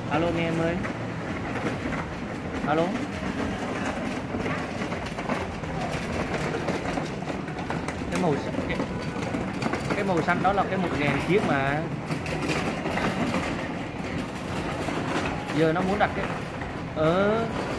Alo nghe em ơi. Alo. Cái màu cái màu xanh đó là cái 1.000 chiếc mà. Giờ nó muốn đặt cái